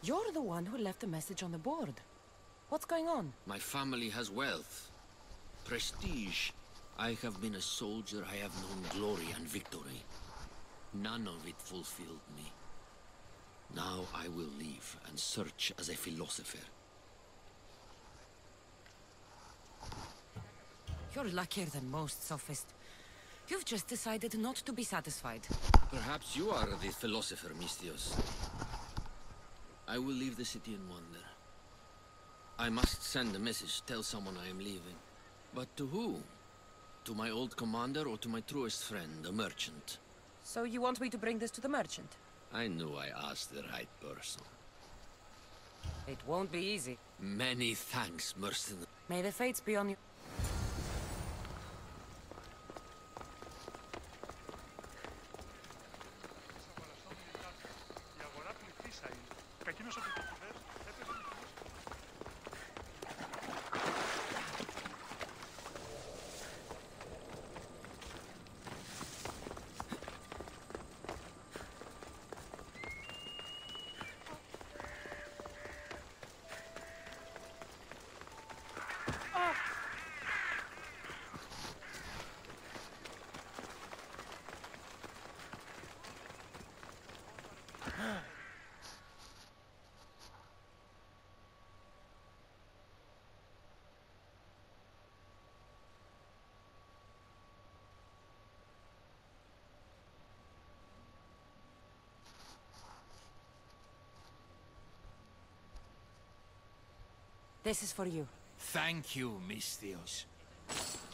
You're the one who left the message on the board. What's going on? My family has wealth. Prestige. I have been a soldier, I have known glory and victory. None of it fulfilled me. Now I will leave and search as a philosopher. You're luckier than most, Sophist. You've just decided not to be satisfied. Perhaps you are the philosopher, Misthios. I will leave the city and wander. I must send a message, tell someone I am leaving. But to who? To my old commander or to my truest friend, the merchant? So you want me to bring this to the merchant? I knew I asked the right person. It won't be easy. Many thanks, mercenary. May the fates be on you. This is for you. Thank you, Misthios.